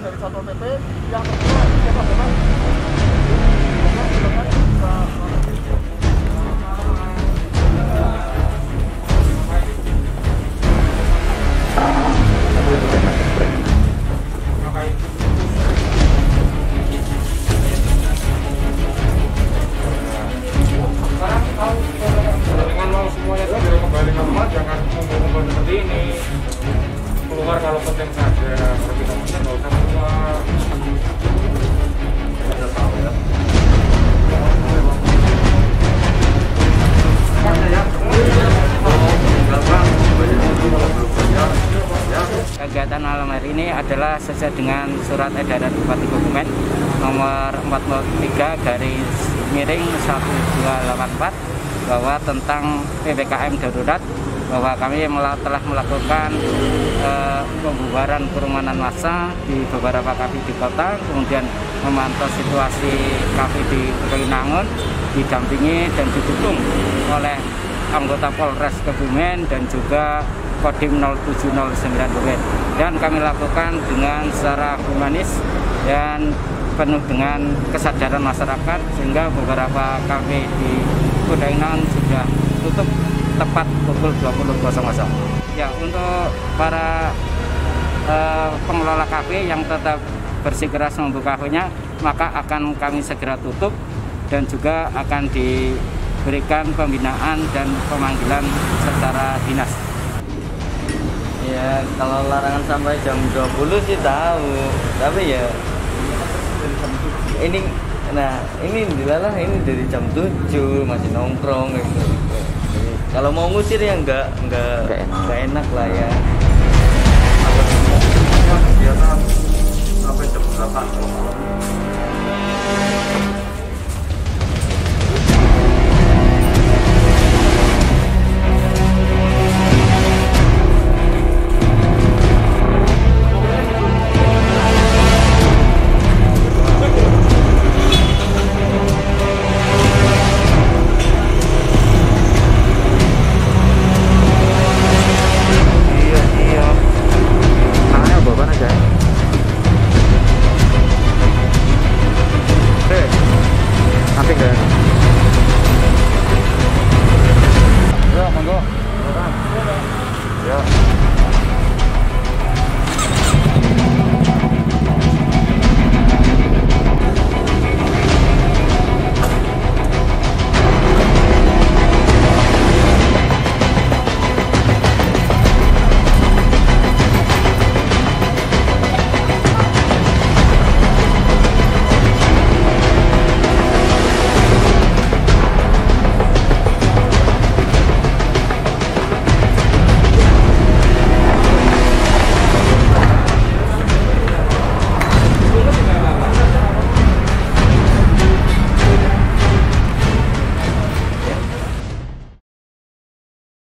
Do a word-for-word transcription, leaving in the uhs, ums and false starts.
dari Satpol P P. Yang kedua, siapa memang silakan bisa dengan mau semuanya segera kembali ke rumah, jangan kumpul-kumpul seperti ini. Keluar kalau penting saja, kalau kita penting nggak usah keluar. Kita tahu ya. Kegiatan malam hari ini adalah sesuai dengan surat edaran Bupati Kebumen nomor empat puluh tiga garis miring satu dua delapan empat bahwa tentang P P K M darurat, bahwa kami telah melakukan eh, pembubaran kerumunan massa di beberapa kafe di kota, kemudian memantau situasi kafe di Roinangun, didampingi dan didukung oleh anggota Polres Kebumen dan juga Kodim nol tujuh nol sembilan Kebumen, dan kami lakukan dengan secara humanis dan penuh dengan kesadaran masyarakat, sehingga beberapa kafe di Roinangun sudah tutup tepat pukul dua puluh. Ya, untuk para uh, pengelola kafe yang tetap bersikeras membuka kafenya, maka akan kami segera tutup dan juga akan diberikan pembinaan dan pemanggilan secara dinas. Ya, kalau larangan sampai jam dua puluh sih tahu, tapi ya ini, nah ini dilalah ini dari jam tujuh masih nongkrong gitu. Jadi, kalau mau ngusir ya enggak enggak enggak enak lah ya.